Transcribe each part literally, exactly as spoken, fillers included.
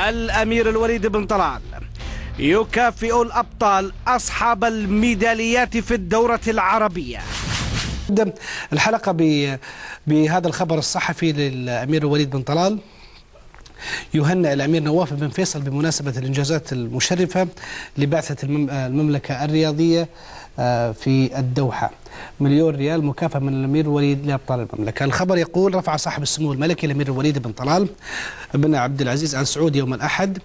الأمير الوليد بن طلال يكافئ الأبطال أصحاب الميداليات في الدورة العربية. الحلقة بهذا الخبر الصحفي للأمير الوليد بن طلال. يهنئ الأمير نواف بن فيصل بمناسبة الإنجازات المشرفة لبعثة المملكة الرياضية في الدوحة. مليون ريال مكافأة من الأمير الوليد لأبطال المملكة. الخبر يقول: رفع صاحب السمو الملكي الأمير الوليد بن طلال بن عبد العزيز آل سعود يوم الأحد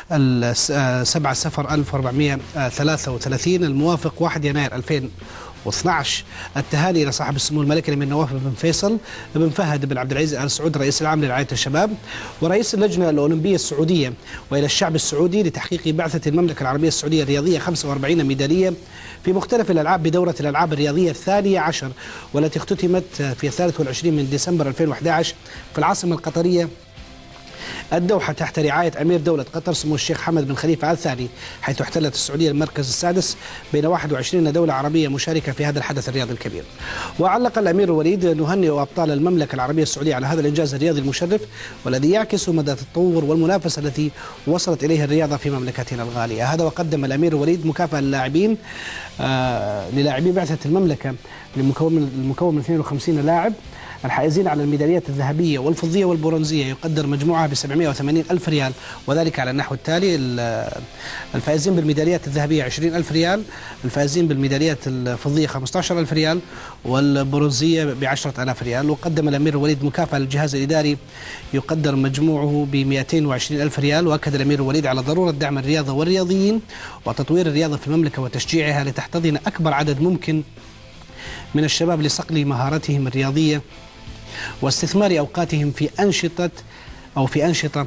سبعة صفر ألف وأربعمئة وثلاثة وثلاثين الموافق واحد يناير ألفين واثني عشر التهاني إلى صاحب السمو الملكي الأمير نواف بن فيصل بن فهد بن عبد العزيز آل سعود رئيس العام لرعاية الشباب ورئيس اللجنة الأولمبية السعودية، وإلى الشعب السعودي لتحقيق بعثة المملكة العربية السعودية الرياضية خمسة وأربعين ميدالية في مختلف الألعاب بدورة الألعاب الرياضية الثانية عشر والتي اختتمت في الثالث والعشرين من ديسمبر ألفين وأحد عشر في العاصمة القطرية الدوحة تحت رعاية أمير دولة قطر سمو الشيخ حمد بن خليفة آل ثاني، حيث احتلت السعودية المركز السادس بين واحد وعشرين دولة عربية مشاركة في هذا الحدث الرياضي الكبير. وعلق الأمير الوليد: نهنئ أبطال المملكة العربية السعودية على هذا الإنجاز الرياضي المشرف والذي يعكس مدى التطور والمنافسة التي وصلت إليها الرياضة في مملكتنا الغالية. هذا وقدم الأمير الوليد مكافأة للاعبين آه للاعبي بعثة المملكة المكون من اثنين وخمسين لاعب الحائزين على الميداليات الذهبية والفضية والبرونزية، يقدر مجموعها ب سبعمئة وثمانين ألف ريال، وذلك على النحو التالي: الفائزين بالميداليات الذهبية عشرين ألف ريال، الفائزين بالميداليات الفضية خمسة عشر ألف ريال، والبرونزية ب عشرة آلاف ريال. وقدم الأمير الوليد مكافأة للجهاز الإداري يقدر مجموعه ب مئتين وعشرين ألف ريال. وأكد الأمير الوليد على ضرورة دعم الرياضة والرياضيين وتطوير الرياضة في المملكة وتشجيعها لتحتضن أكبر عدد ممكن من الشباب لصقل مهاراتهم الرياضية واستثمار أوقاتهم في أنشطة أو في أنشطة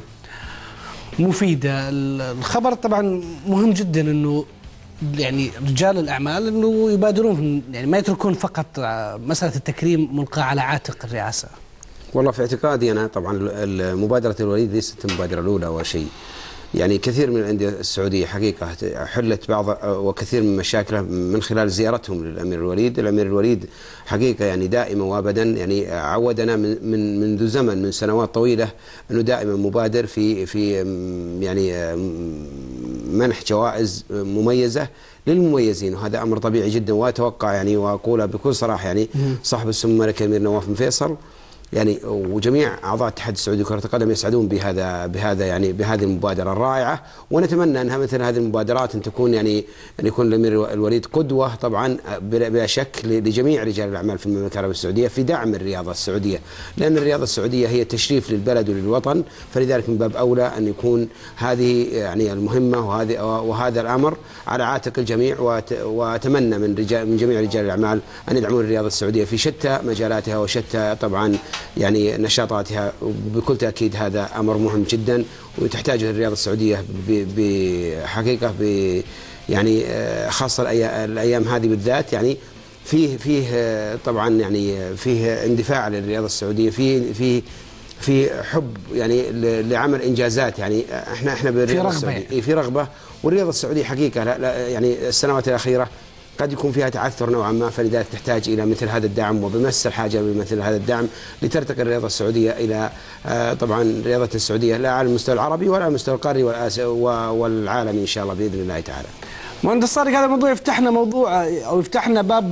مفيدة. الخبر طبعا مهم جدا أنه يعني رجال الأعمال أنه يبادرون، يعني ما يتركون فقط مسألة التكريم ملقاة على عاتق الرئاسة. والله في اعتقادي أنا طبعا مبادرة الوليد ليست المبادرة الأولى أو شيء، يعني كثير من الأندية السعودية حقيقة حلت بعض وكثير من مشاكلها من خلال زيارتهم للأمير الوليد. الأمير الوليد حقيقة يعني دائما وابدا يعني عودنا من من منذ زمن من سنوات طويلة أنه دائما مبادر في في يعني منح جوائز مميزة للمميزين، وهذا أمر طبيعي جدا. وأتوقع يعني وأقولها بكل صراحة يعني صاحب السمو الملكي الأمير نواف بن فيصل يعني وجميع اعضاء الاتحاد السعودي لكرة القدم يسعدون بهذا بهذا يعني بهذه المبادرة الرائعة، ونتمنى انها مثل هذه المبادرات ان تكون يعني ان يكون الامير الوليد قدوة طبعا بلا شك لجميع رجال الاعمال في المملكة العربية السعودية في دعم الرياضة السعودية، لان الرياضة السعودية هي تشريف للبلد وللوطن، فلذلك من باب اولى ان يكون هذه يعني المهمة وهذه وهذا الامر على عاتق الجميع. واتمنى من رجال من جميع رجال الاعمال ان يدعمون الرياضة السعودية في شتى مجالاتها وشتى طبعا يعني نشاطاتها. بكل تأكيد هذا أمر مهم جدا وتحتاجه الرياضة السعودية بحقيقة ب يعني خاصة الأيام هذه بالذات، يعني فيه فيه طبعا يعني فيه اندفاع للرياضة السعودية، فيه فيه في حب يعني لعمل إنجازات، يعني احنا احنا بالرياضة السعودية في رغبة، والرياضة السعودية حقيقة لا لا يعني السنوات الأخيرة قد يكون فيها تعثر نوعا ما، فلذلك تحتاج إلى مثل هذا الدعم وبمس الحاجة بمثل هذا الدعم لترتقي الرياضة السعودية إلى طبعا رياضة السعودية لا على المستوى العربي ولا على المستوى القاري والعالمي إن شاء الله بإذن الله تعالى. مهندس صادق، هذا الموضوع يفتحنا موضوع أو يفتحنا باب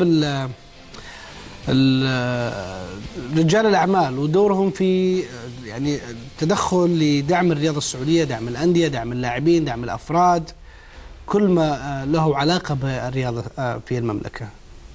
رجال الأعمال ودورهم في يعني التدخل لدعم الرياضة السعودية، دعم الأندية، دعم اللاعبين، دعم الأفراد، كل ما له علاقة بالرياضة في المملكة.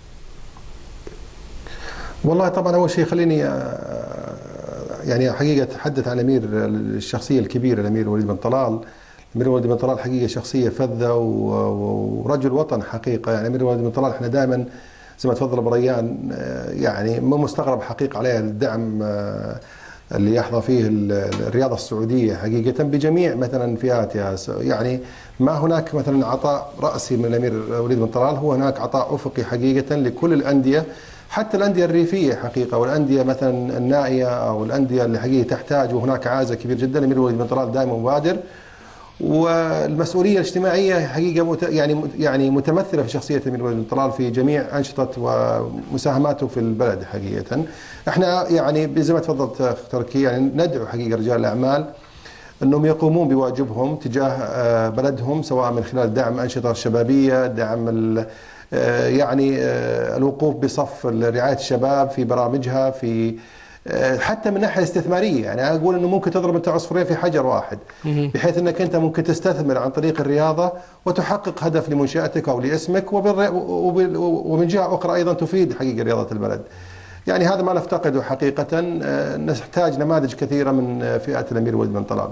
والله طبعا أول شيء خليني يعني حقيقة أتحدث عن الأمير الشخصية الكبيرة الأمير الوليد بن طلال. الأمير الوليد بن طلال حقيقة شخصية فذة ورجل وطن حقيقة. يعني الأمير الوليد بن طلال احنا دائما زي ما تفضل أبو ريان يعني ما مستغرب حقيقة عليه الدعم اللي يحظى فيه الرياضة السعودية حقيقة بجميع مثلا فئاتها. يعني ما هناك مثلا عطاء رأسي من الأمير الوليد بن طلال، هو هناك عطاء أفقي حقيقة لكل الأندية، حتى الأندية الريفية حقيقة والأندية مثلا النائية أو الأندية اللي حقيقة تحتاج، وهناك عازة كبير جدا. الأمير الوليد بن طلال دائما مبادر، والمسؤولية الاجتماعية حقيقة مت يعني يعني متمثلة في شخصية الأمير الوليد بن طلال في جميع أنشطة ومساهماته في البلد حقيقة. احنا يعني زي ما تفضلت تركي يعني ندعو حقيقة رجال الأعمال أنهم يقومون بواجبهم تجاه بلدهم، سواء من خلال دعم أنشطة شبابية، دعم يعني الوقوف بصف رعاية الشباب في برامجها، في حتى من الناحيه الاستثماريه. يعني اقول انه ممكن تضرب انت عصفورين في حجر واحد، بحيث انك انت ممكن تستثمر عن طريق الرياضه وتحقق هدف لمنشاتك او لاسمك، ومن جهه اخرى ايضا تفيد حقيقه رياضه البلد. يعني هذا ما نفتقده حقيقه، نحتاج نماذج كثيره من فئه الامير الوليد بن طلال.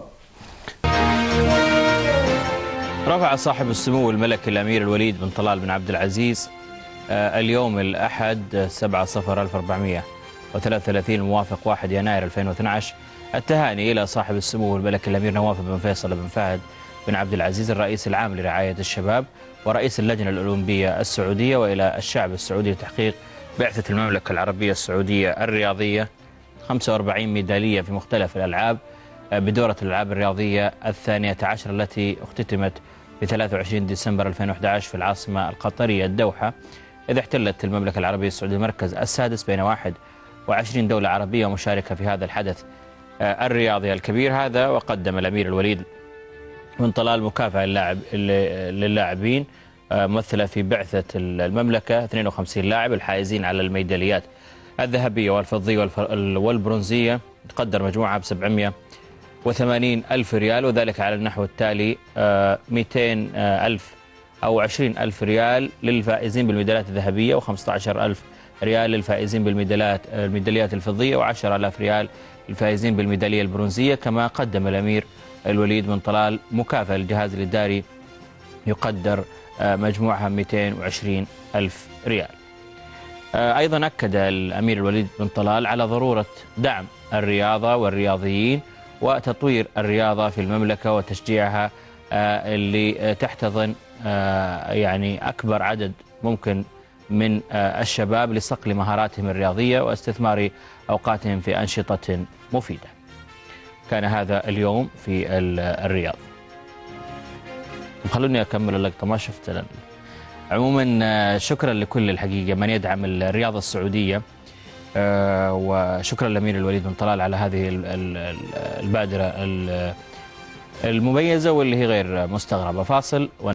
رفع صاحب السمو الملكي الامير الوليد بن طلال بن عبد العزيز اليوم الاحد سبعة صفر ألف وأربعمئة وثلاثة وثلاثين الموافق واحد يناير ألفين واثني عشر التهاني إلى صاحب السمو الملكي الأمير نواف بن فيصل بن فهد بن عبد العزيز الرئيس العام لرعاية الشباب ورئيس اللجنة الأولمبية السعودية، وإلى الشعب السعودي لتحقيق بعثة المملكة العربية السعودية الرياضية خمسة وأربعين ميدالية في مختلف الألعاب بدورة الألعاب الرياضية الثانية عشر التي اختتمت ب ثلاثة وعشرين ديسمبر ألفين وأحد عشر في العاصمة القطرية الدوحة، إذ احتلت المملكة العربية السعودية المركز السادس بين واحد وعشرين دولة عربية مشاركة في هذا الحدث الرياضي الكبير هذا. وقدم الأمير الوليد بن طلال مكافأة للاعب للاعبين ممثلة في بعثة المملكة اثنين وخمسين لاعب الحائزين على الميداليات الذهبية والفضية والبرونزية، تقدر مجموعة ب سبعمئة وثمانين ألف ريال، وذلك على النحو التالي: مئتين ألف أو عشرين ألف ريال للفائزين بالميداليات الذهبية، وخمسة عشر ألف ريال للفائزين بالميداليات الميداليات الفضية، وعشرة آلاف ريال للفائزين بالميدالية البرونزية. كما قدم الأمير الوليد بن طلال مكافأة للجهاز الإداري يقدر مجموعها مئتين وعشرين ألف ريال. أيضا أكد الأمير الوليد بن طلال على ضرورة دعم الرياضة والرياضيين وتطوير الرياضة في المملكة وتشجيعها اللي تحتضن يعني أكبر عدد ممكن من الشباب لصقل مهاراتهم الرياضية واستثمار أوقاتهم في أنشطة مفيدة. كان هذا اليوم في الرياض. خلوني أكمل اللقطة، ما شفت. عموما شكرا لكل الحقيقة من يدعم الرياضة السعودية، وشكرا للأمير الوليد بن طلال على هذه البادرة المميزة واللي هي غير مستغربة. فاصل.